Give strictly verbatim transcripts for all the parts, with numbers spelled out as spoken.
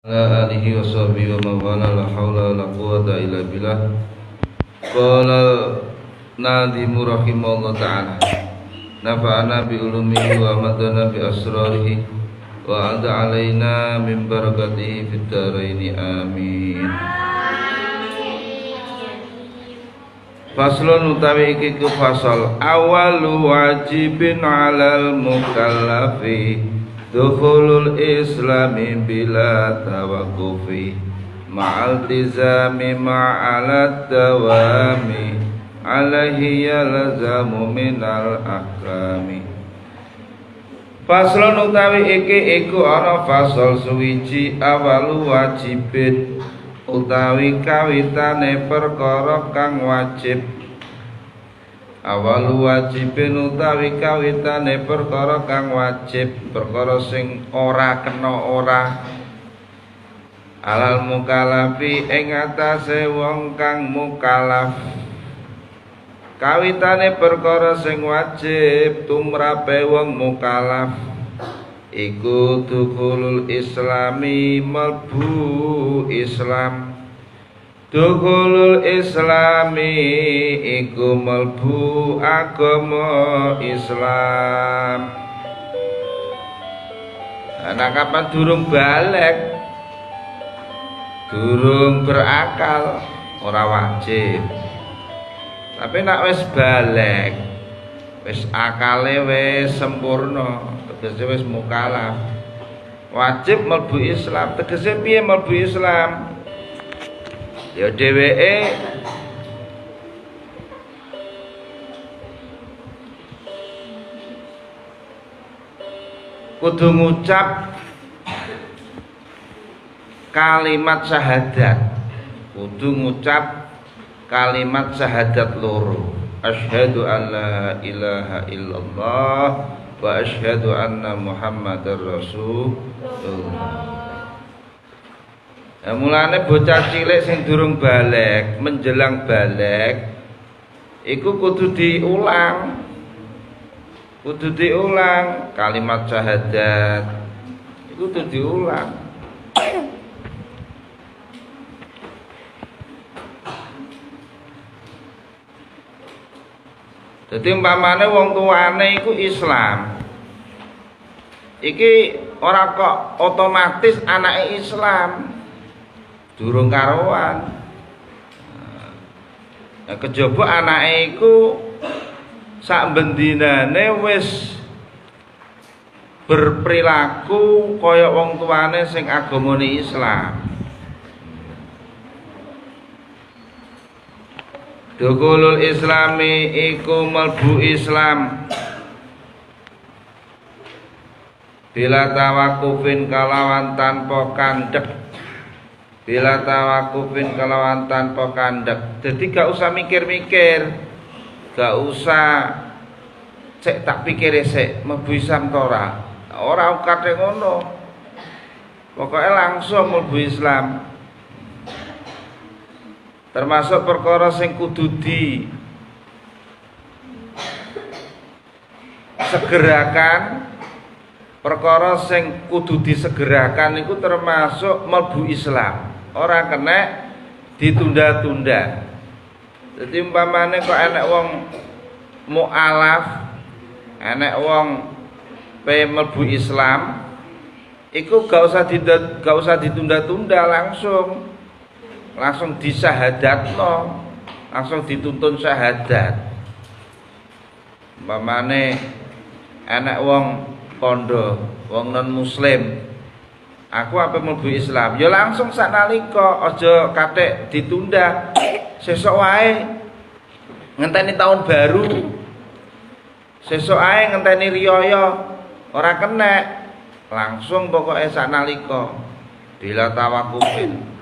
ala alihi wa sahbihi wa mawala la hawla la quwata illa billah. Qala nadhimu rahimahullah ta'ala, nafa'ana bi ulumihi wa amadana bi asrarihi wa ada alaina min barakatihi fid dharaini amin. Faslun utawi iki ku fasal awalu wajibin alal mukallafi dukhulul islami bila tawakufi ma'al tizami ma'alat dawami alaihi yalzamu minal akrami. Faslun utawi iki iku ana fasal suwiji awalu wajibin utawi kawitane perkara kang wajib. Awalu wajibin utawi kawitane perkara kang wajib, perkara sing ora kena ora alal mukalafi ing atase wong kang mukalaf. Kawitane perkara sing wajib tumrape wong mukalaf iku dukhulul islami mlebu Islam. Dukhulul islami iku mlebu agama Islam. Ana kapan durung balik, durung berakal ora wajib. Tapi nek wis balik, wis akale wis sempurna, tegese wis mukalaf, wajib mlebu Islam. Tegese piye mlebu Islam? Ya dheweke kudu ngucap kalimat syahadat, kudu ngucap kalimat syahadat loro, asyhadu an la ilaha illallah wa asyhadu anna muhammadar rasulullah. Nah, mulane bocah cilik sing durung balik menjelang balik iku kudu diulang, kudu diulang kalimat syahadat, iku kudu diulang. Jadi umpamane wong tuane iku Islam, iki ora kok otomatis anake Islam. Durung karuan. Nah, kejaba anake iku sak bendinane wis berperilaku kaya wong tuane sing agamane Islam. Dukhulul islami iku mlebu Islam bila tawakufin kalawan tanpa kandhek. Bila tawakufin kelawan tanpa kandhek. Jadi gak usah mikir-mikir, gak usah cek tak pikir sik mlebu Islam ta ora. Ora kate ngono. Pokoke langsung mlebu Islam. Termasuk perkara sing kudu di segerakan, perkara sing kudu disegerakan iku termasuk mlebu Islam. Ora kena ditunda-tunda. Jadi umpamane kok enek wong mualaf, enek wong pe mlebu Islam, iku gak usah ditunda, gak usah ditunda-tunda, langsung langsung disyahadatno, langsung dituntun syahadat. Umpamane enek wong kondo, wong non muslim, aku apa mlebu Islam, ya langsung sanalika, aja kathek ditunda. Sesuk wae ngenteni tahun baru, sesuk ae ngenteni riyaya, ora kena, langsung pokoke sanalika bila tawakufin.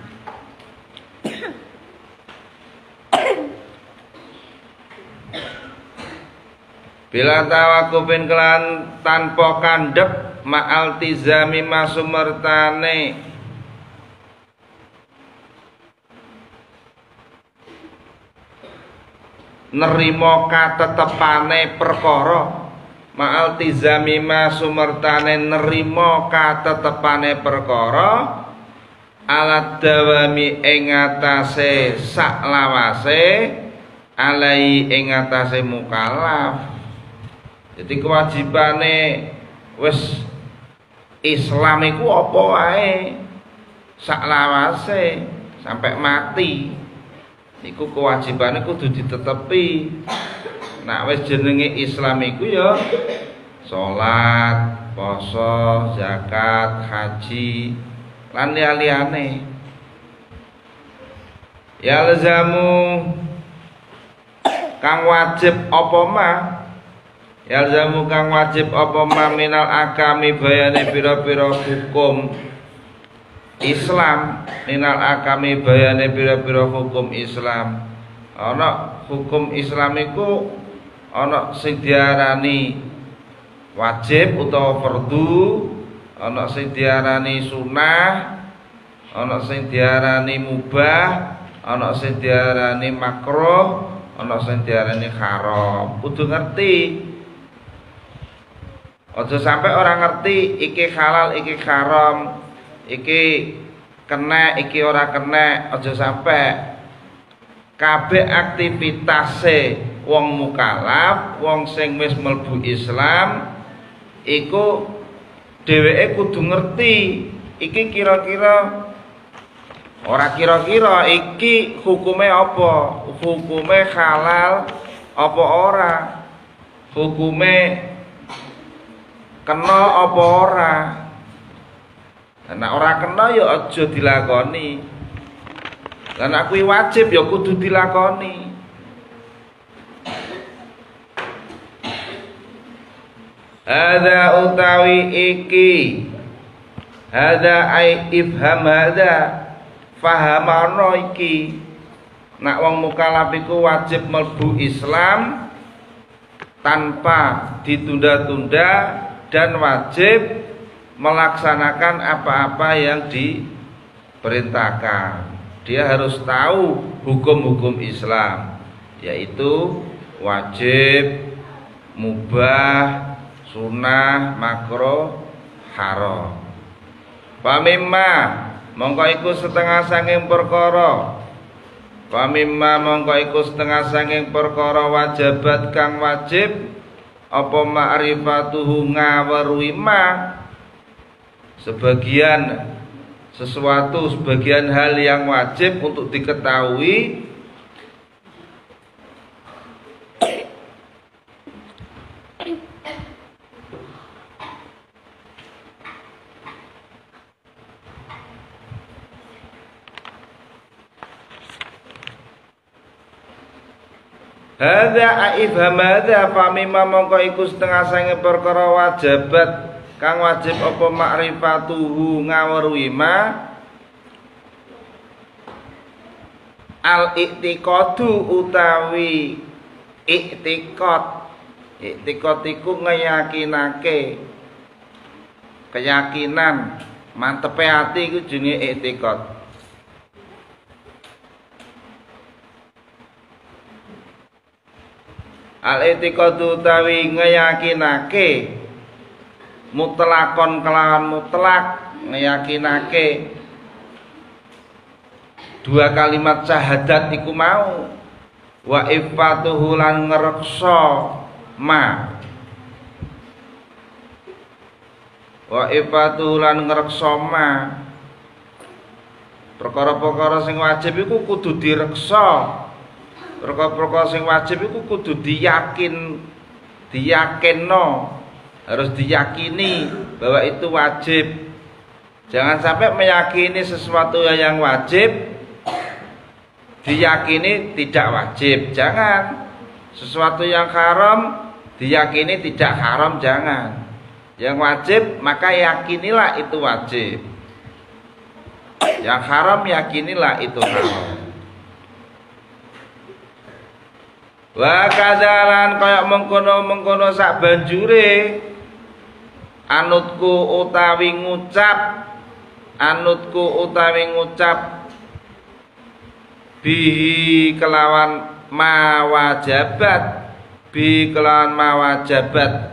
Bila tawakufin kelan tanpa kandhek ma'al tizami masumertane nerima katetepane perkara, ma'al tizami masumertane nerima katetepane perkara alat dawami ing atase saklawase alai ing atase mukallaf. Jadi kewajibane wis Islam iku apa wae saklawase sampai mati niku kewajibane kudu ditetepi. Nek wis jenenge Islam iku ya salat, poso, zakat, haji lan liyane. Ya lazamu kang wajib apa mah? Ya lazamu kang wajib apa mah minal akami bayane pira-pira hukum Islam, minal akami bayane pira-pira hukum Islam. Ana hukum Islam iku ana sing diarani wajib utawa fardu, ana sing diarani sunah, ana sing diarani mubah, ana sing diarani makruh, ana sing diarani haram. Kudu ngerti. Aja sampai orang ngerti iki halal, iki haram, iki kena, iki ora kena. Aja sampai kabeh aktivitase wong mukallaf, wong sing wis mlebu Islam iku dheweke kudu ngerti iki kira-kira ora kira-kira iki hukume apa, hukume halal apa ora, hukume kena apa ora. Nek ora kena ya aja dilakoni. Lan kuwi wajib ya kudu dilakoni. Hadza utawi iki, hadza ai ifham hadza, fahamana iki. Nek wong mukallaf iku wajib mlebu Islam tanpa ditunda-tunda dan wajib melaksanakan apa-apa yang diperintahkan. Dia harus tahu hukum-hukum Islam, yaitu wajib, mubah, sunah, makruh, haram. Pamimma mongko iku setengah sanging perkara. Pamimma mongko iku setengah sanging perkara wajibat kang wajib apa ma'rifatuhu ngaweruhi ma, sebagian sesuatu, sebagian hal yang wajib untuk diketahui hadza aifham hadza famima mongko iku setengah sange perkara wajibat kang wajib apa makrifatuhu ngaweruhi ma al i'tiqadu utawi i'tiqad. I'tiqad iku ngeyakinake, keyakinan, mantepe ati iku jenenge i'tiqad. Al-i'tiqadu utawi ngeyakinake mutlakon kelawan mutlak, ngeyakinake dua kalimat syahadat iku mau, wa ifatuhu lan ngreksa ma, wa ifatuhu lan ngreksa ma, perkara-perkara sing wajib iku kudu direksa. Perkara-perkara sing wajib iku kudu diyakin, diyakinno, harus diyakini bahwa itu wajib. Jangan sampai meyakini sesuatu yang wajib diyakini tidak wajib. Jangan. Sesuatu yang haram diyakini tidak haram, jangan. Yang wajib maka yakinilah itu wajib. Yang haram yakinilah itu haram. Wa kadzalan kaya mengkono-mengkono sak banjure anutku utawi ngucap, anutku utawi ngucap bihi kelawan mawajabat, bi kelawan mawajabat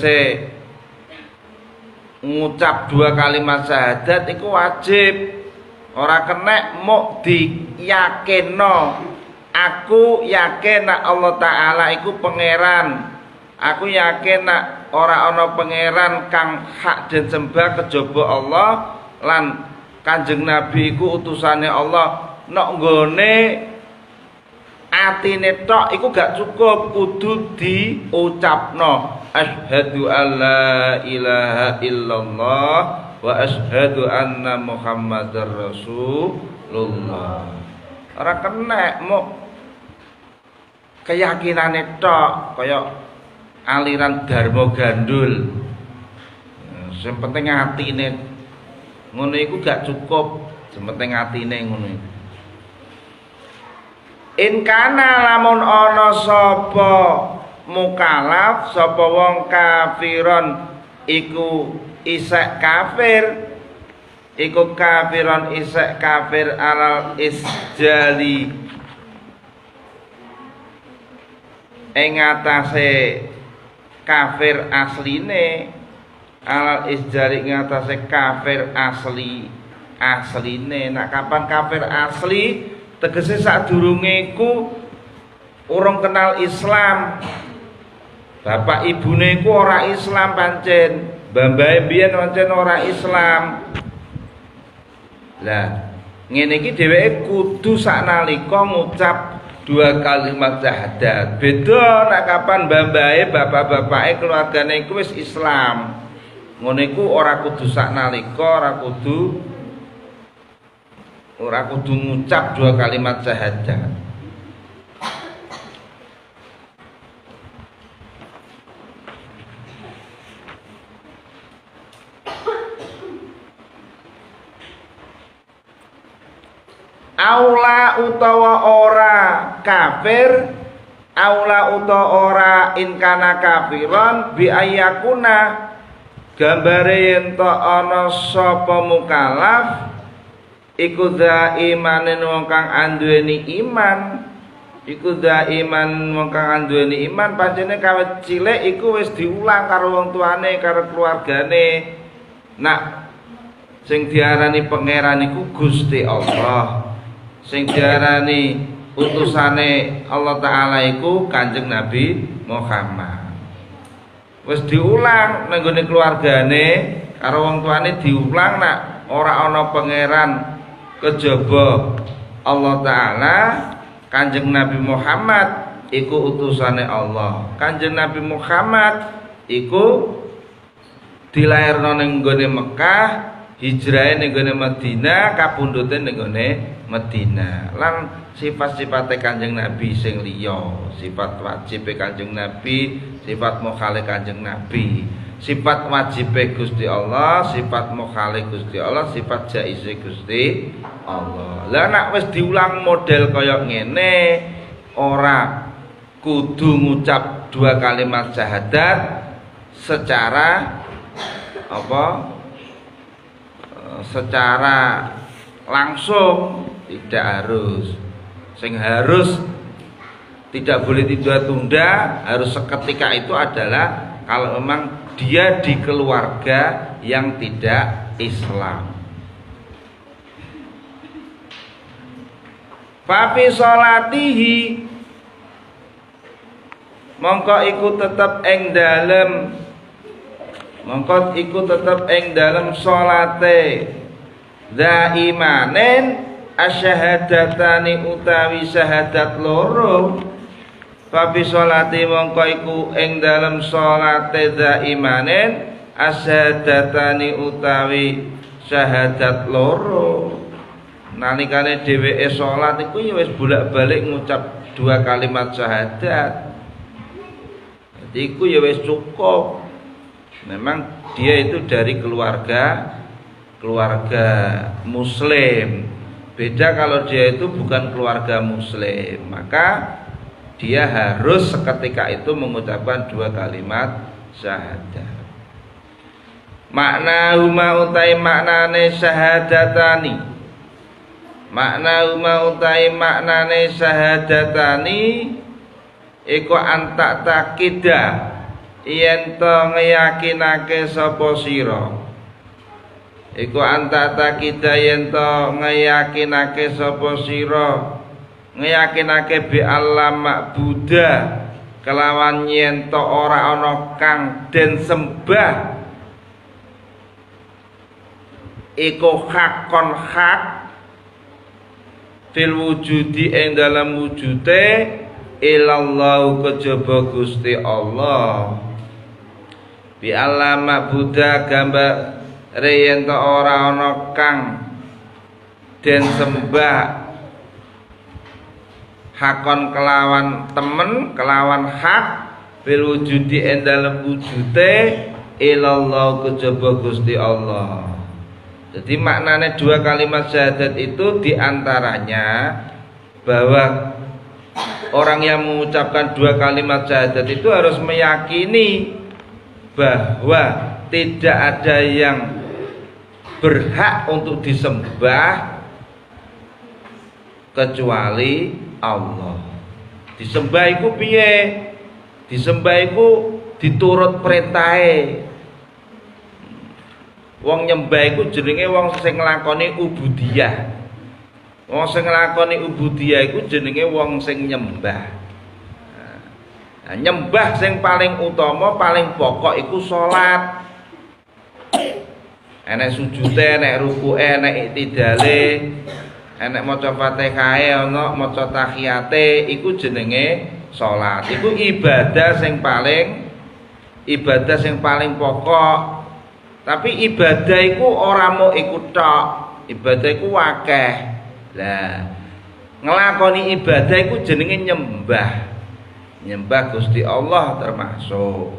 tegese ngucap dua kalimat syahadat iku wajib. Ora kena muk diyakinno. Aku yakin nak Allah Ta'ala iku pangeran. Aku yakin nak ora ana pangeran kang hak den sembah kejaba Allah lan Kanjeng Nabi iku utusane Allah. Nok nggone atine tok iku gak cukup, kudu diucapno. Asyhadu alla ilaha illallah wa asyhadu anna Muhammadar Rasulullah. Ora kena muk keyakinane tok kaya aliran Dharma Gandul. Sing penting atine ngono iku gak cukup, sing penting atine ngono iku. In kana lamun ana sapa mukalaf, sapa wong kafiron iku isek kafir, iku kafiron isek kafir alal isjali ing atase kafir asline, alal isjali ing atase kafir asli asline. Nak kapan kafir asli? Tegese sadurunge iku urung kenal Islam. Bapak ibune iku ora Islam pancen. Mbambahe biyen pancen ora Islam. Lah, ngene iki dheweke kudu saknalika ngucap dua kalimat syahadat. Beda nek kapan mbambahe bapak-bapake keluargane iku wis Islam. Ngono iku ora kudu saknalika, ora kudu ora kudu ngucap dua kalimat syahadat. Aula utawa ora kafir, aula utawa ora inkana kafiron bi ayakuna gambare yen to ana sapa mukallaf iku imanen wong kang anduweni iman, iku iman wong kang anduweni iman. Pancene kawit cilik iku wis diulang karo wong tuane, karo keluargane. Nak sing diarani pangeran iku Gusti Allah, sing diarani utusane Allah Ta'ala iku Kanjeng Nabi Muhammad. Wis diulang nang gone keluargane karo wong tuane, diulang nak ora ana pangeran kejaba Allah Ta'ala. Kanjeng Nabi Muhammad iku utusane Allah. Kanjeng Nabi Muhammad iku dilairno ning gone Mekah, hijrahe ning gone Madinah, kapundhute ning gone Madinah. Lan sifat-sifate Kanjeng Nabi sing liya, sifat wajib Kanjeng Nabi, sifat mukhale Kanjeng Nabi, sifat wajibe Gusti Allah, sifat mukhale Gusti Allah, sifat jaize Gusti Allah. Lah nek wis diulang model kaya ngene, ora kudu ngucap dua kalimat syahadat secara apa? Secara langsung, tidak harus. Sing harus tidak boleh ditunda-tunda, harus seketika itu adalah kalau memang dia di keluarga yang tidak Islam. Fafi sholatihi mongko iku tetep ing dalem mongko iku tetep ing dalem sholate zaimanen asyahadatani utawi syahadat loro. Fafi sholati mongko iku ing dalem sholate zaimanen asyahadatani utawi syahadat loro. Nalikane dheweke salat iku ya wis bolak-balik ngucap dua kalimat syahadat. Jadi iku ya wis cukup. Memang dia itu dari keluarga keluarga muslim. Beda kalau dia itu bukan keluarga muslim, maka dia harus seketika itu mengucapkan dua kalimat syahadat. Makna huma utai maknane syahadatani. Makna huma utai maknane syahadatani iku antak takida yen to ngeyakinake sapa sira iku anta takida yen to ngeyakinake sapa sira ngeyakinake bi Allah ma'buda kelawan yen to ora ana kang den sembah iku hakon hak fil wujudi ing dalam wujude ilallahu kejaba Gusti Allah bi Allah ma'buda gambar yen to ora ana kang den sembah hakon kelawan temen kelawan hak bil wujudi ing dalem wujude ilallah kejaba Gusti Allah. Jadi maknanya dua kalimat syahadat itu diantaranya bahwa orang yang mengucapkan dua kalimat syahadat itu harus meyakini bahwa tidak ada yang berhak untuk disembah kecuali Allah. Disembah iku piye? Disembah iku diturut perintahe. Wong nyembah iku jenenge wong sing nglakoni ubudiyah. Wong sing nglakoni ubudiyah iku jenenge wong sing nyembah. Nah, nyembah sing paling utama, paling pokok iku salat. Enek sujude, enek rukuke, enek iktidale, enek maca Fatihah ana maca tahiyate iku jenenge salat. Iku ibadah sing paling ibadah sing paling pokok. Tapi ibadah iku ora mau iku tok. Ibadah iku akeh. Lah, nglakoni ibadah iku jenenge nyembah. Nyembah Gusti Allah termasuk.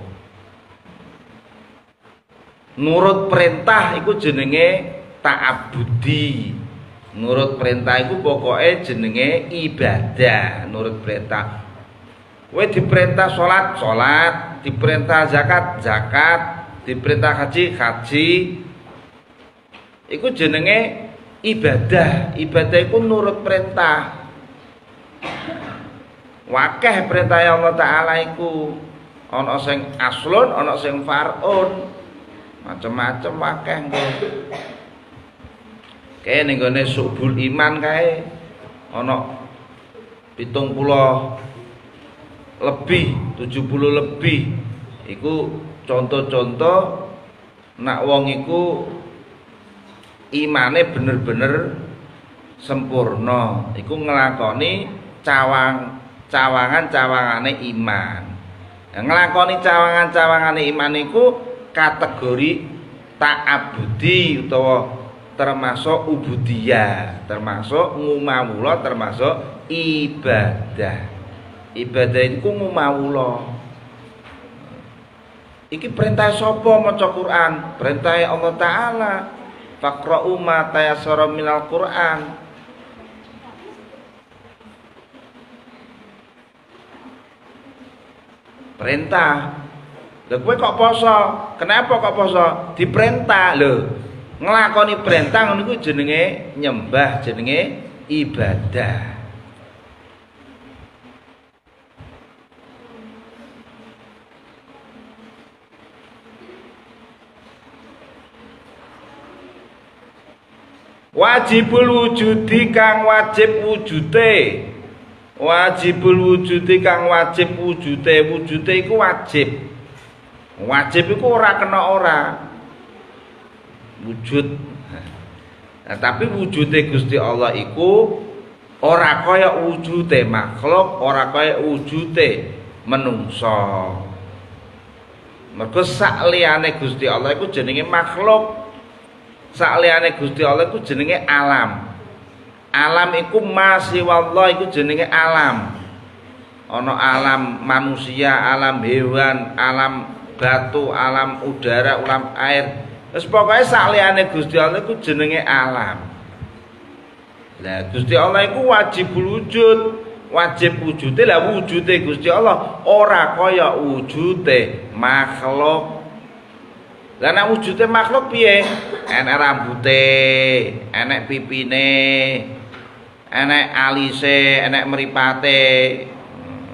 Nurut perintah iku jenenge ta'abbudi. Nurut perintah iku pokoknya jenenge ibadah. Nurut perintah kowe diperintah salat salat, diperintah zakat zakat, diperintah haji haji, iku jenenge ibadah. Ibadah iku nurut perintah. Wakeh perintah Allah Ta'ala iku ana sing aslun, ana sing far'un, macem-macem wakeh engko. Kae ning gone subul iman kae ana pitung puluh lebih, tujuh puluh lebih. Iku contoh-contoh nak wong iku imane bener-bener sempurna. Iku nglakoni cawang cawangan-cawangane iman. Nah, nglakoni cawangan-cawangane iman iku kategori ta'abbudi utawa termasuk ubudiyah, termasuk ngumawula, termasuk ibadah. Ibadah iku ngumawula. Iki perintah sapa maca Quran? Perintah Allah Ta'ala. Faqra'u ma tayassara minal Quran. Perintah. Lha kowe kok poso? Kenapa kok poso? Diperintah lho. Nglakoni perintah ngono iku jenenge nyembah, jenenge ibadah. Wajibul wujudi kang wajib wujude. Wajibul wujudi kang wajib wujude. Wujude iku wajib. Wajib iku ora kena ora. Wujud. Nah, tapi wujude Gusti Allah iku ora kaya wujude makhluk, ora kaya wujude menungso. Mergo sak liyane Gusti Allah iku jenenge makhluk. Sakliyane Gusti Allah iku jenenge alam. Alam iku masih wallah iku jenenge alam. Ana alam manusia, alam hewan, alam batu, alam udara, alam air. Wis pokoke sakliyane Gusti Allah iku jenenge alam. Lah Gusti Allah iku wajibul wujud, wajib wujude. Lah wujude Gusti Allah ora kaya wujude makhluk. Lah nek wujude makhluk piye? Enek rambute, enek pipine, enek alise, enek mripate.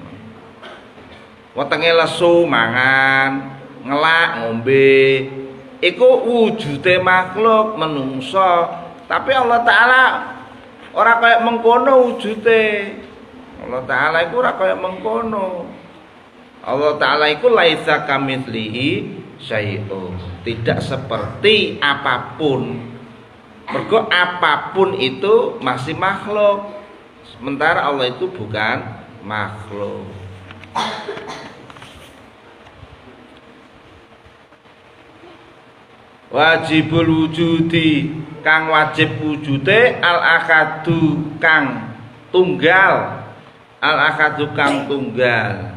Wetenge lesu mangan, ngelak ngombe. iku wujude makhluk menungso, tapi Allah Ta'ala ora kaya mengkono wujude. Allah Ta'ala iku ora kaya mengkono. Allah Ta'ala iku laisa kamitslihi syai'un, tidak seperti apapun. Mergo apapun itu masih makhluk, sementara Allah itu bukan makhluk. Wajibul wujudi, kang wajib wujude al akhadu kang tunggal, al akhadu kang tunggal,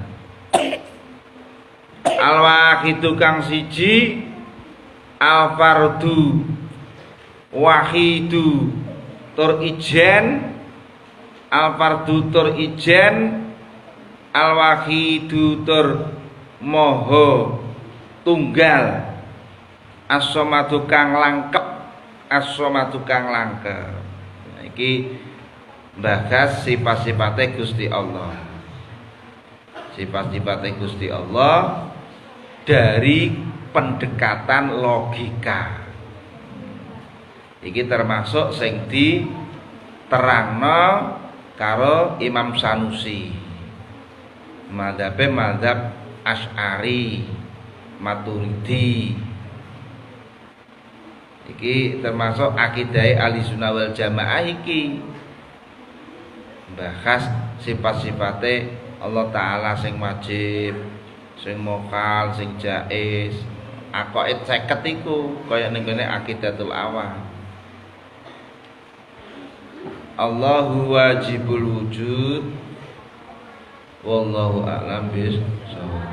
al wahidu kang siji, al fardu wahidu tur ijen, al fardu tur ijen, al wahidu tur moho tunggal, as-somadu kang langkep, as-somadu kang langkep. Nah, iki bahas sifat-sifatnya Gusti Allah. Sifat-sifatnya Gusti Allah dari pendekatan logika. Iki termasuk sing diterangno karo Imam Sanusi. Madhabe madhab Asy'ari, Maturidi. Iki termasuk akidah Ahlussunnah wal Jamaah iki. Bahas sifat-sifate Allah Ta'ala sing wajib, sing mokal, sing jaiz. Aqaid seket iku kaya ning gone Aqidatul Awam. Allahu wajibul wujud wallahu a'lam bis.